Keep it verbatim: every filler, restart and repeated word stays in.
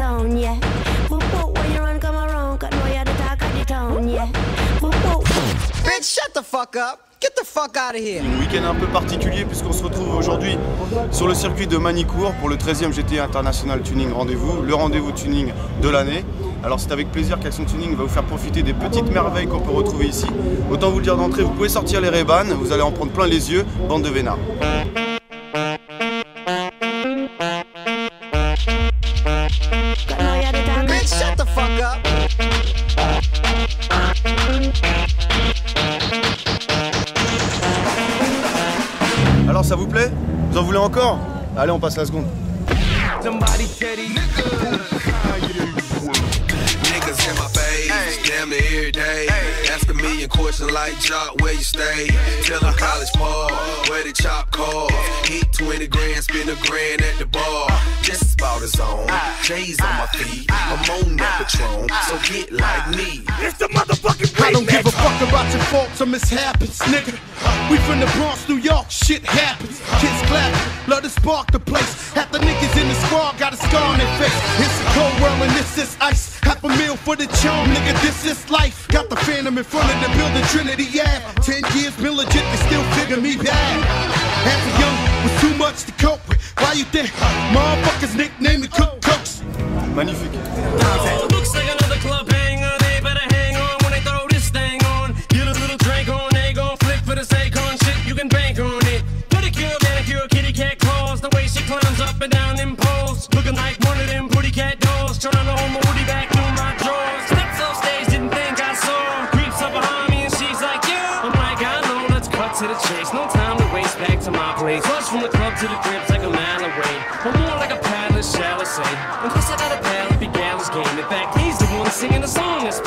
town, yeah. Boop boop, when you run, come around, cause know you're the talk of the town, yeah. Boop boop. Bitch, shut the fuck up. Get the fuck out of here. Un week-end un peu particulier puisqu'on se retrouve aujourd'hui sur le circuit de Manicourt pour le treizième G T International Tuning Rendez-vous, le rendez-vous tuning de l'année. Alors c'est avec plaisir qu'Action Tuning va vous faire profiter des petites merveilles qu'on peut retrouver ici. Autant vous le dire d'entrée, vous pouvez sortir les Ray-Ban, vous allez en prendre plein les yeux, bande de vénards. Bitch, shut the fuck up. Alors ça vous plaît? Vous en voulez encore? Allez, on passe la seconde. Niggas in my face, damn near every day. Ask a million questions like Jock, where you stay? Tell them college ball, where they chop cars. Hit twenty grand, spend a grand at the bar. Just about his own. J's on my feet, I'm on that Patron, so get like me. It's the motherfucking I don't give a fuck about your faults or mishaps, nigga. We from the Bronx, New York, shit happens. Kids clapping, love to spark the place. Half the niggas in the squad got a scar on their face. It's a cold world and this is ice. Half a meal for the charm, nigga, this is life. Got the Phantom in front of the building, Trinity Ave. Ten years been legit, they still figure me bad. As a young, with too much to cope with. Why you think motherfuckers nickname me Cook Cooks? Magnifique. Looks like another club hanger. They better hang on when they throw this thing on. Get a little drink on, they gon' flick for the Akon shit. You can bank on it. Pedicure, manicure, kitty cat claws. The way she climbs up and down them poles, looking like one of them pretty cat dolls. Trying to hold my woody back through my drawers. Steps off stage, didn't think I saw. Creeps up behind me and she's like, yeah. I'm like, I know, let's cut to the chase. No time to waste, back to my place. Rush from the club to the cribs like a mile away. Or more like a paddler, shall I say. And plus I got a pal if he gals game. In fact, he's the one singing the song that's